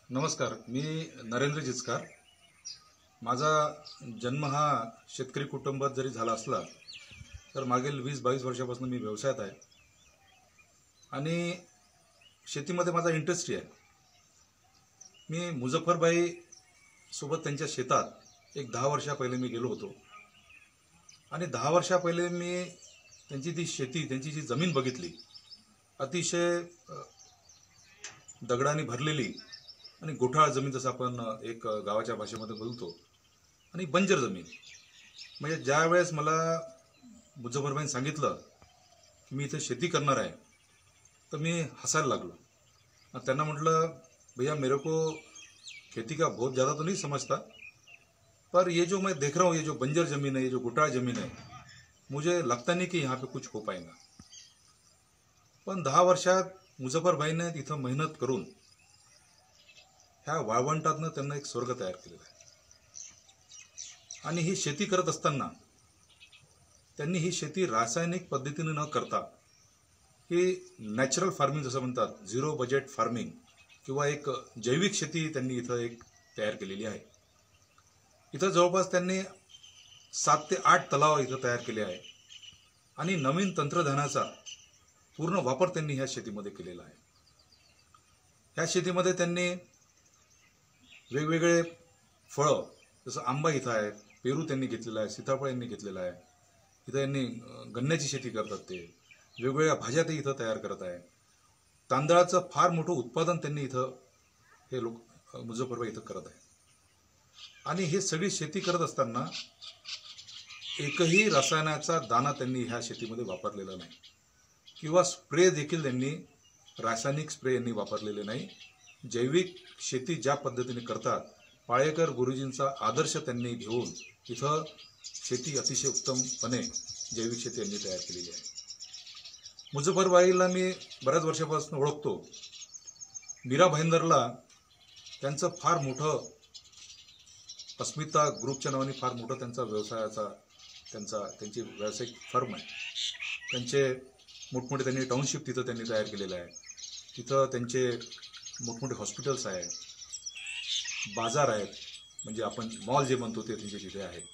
नमस्कार, मी नरेंद्र जिचकार। माझा जन्म हा शेतकरी कुटुंबात जरी झाला असला तर मागील 20-22 वर्षापासून मी व्यवसायात आहे आणि शेतीमध्ये माझा इंटरेस्टही आहे। मी मुझफ्फरभाई सोबत त्यांच्या शेतात एक 10 वर्षा पहिले मी गेलो होतो आणि 10 वर्षा पहिले मी त्यांची ती शेती, त्यांची जी जमीन बघितली, अतिशय दगडांनी भरलेली आणि गोठाळ जमीन, जसं आपण एक गावाच्या भाषेमध्ये बोलतो, आणि बंजर जमीन। म्हणजे ज्या वेळेस मला मुझफ्फरभाईंनी सांगितलं की मी इथे शेती करणार आहे तर मी हसायला लागलो। त्यांना म्हटलं, भैया मेरे को खेती का बहुत ज़्यादा तो नहीं समझता, पर ये जो मैं देख रहा हूँ, ये जो बंजर ज़मीन है, ये जो गोटाळ ज़मीन है, मुझे लगता नहीं कि यहाँ पे कुछ हो पाएगा। पण 10 वर्षात मुझफ्फरभाईने तिथं मेहनत करून ह्या वाळवंटातनं त्यांना एक स्वर्ग तयार केलेला आहे। आणि ही शेती करत असताना त्यांनी ही शेती रासायनिक पद्धतीने न करता ही नॅचरल फार्मिंग जसं म्हणतात, झिरो बजेट फार्मिंग किंवा एक जैविक शेती त्यांनी इथं एक तयार केलेली आहे। इथं जवळपास त्यांनी 7 ते 8 तलाव इथं तयार केले आहे आणि नवीन तंत्रज्ञानाचा पूर्ण वापर त्यांनी ह्या शेतीमध्ये केलेला आहे। ह्या शेतीमध्ये त्यांनी वेगवेगळे फळं, जसं आंबा इथं आहे, पेरू त्यांनी घेतलेला आहे, सीताफळ यांनी घेतलेला आहे, इथं यांनी गन्न्याची शेती करतात, ते वेगवेगळ्या भाज्या ते इथं तयार करत आहे। तांदळाचं फार मोठं उत्पादन त्यांनी इथं हे लोक मुझफ्फरभाई इथं करत आहे। आणि हे सगळी शेती करत असताना एकही रसायनाचा दाणा त्यांनी ह्या शेतीमध्ये वापरलेला नाही किंवा स्प्रे देखील त्यांनी रासायनिक स्प्रे यांनी वापरलेले नाही। जैविक शेती ज्या पद्धतीने करतात, पाळेकर गुरुजींचा आदर्श त्यांनी घेऊन इथं शेती अतिशय उत्तमपणे जैविक शेती यांनी तयार केलेली आहे। मुझफ्फरभाईला मी बऱ्याच वर्षापासून ओळखतो। मीरा भाईंदरला त्यांचं फार मोठं अस्मिता ग्रुपच्या नावाने फार मोठं त्यांचा व्यवसायाचा त्यांची व्यावसायिक फर्म आहे। त्यांचे मोठमोठे त्यांनी टाउनशिप तिथं त्यांनी तयार केलेलं आहे। तिथं त्यांचे मोठमोठे हॉस्पिटल्स आहेत, बाजार आहेत, म्हणजे आपण मॉल जे म्हणतो ते त्यांचे तिथे आहेत।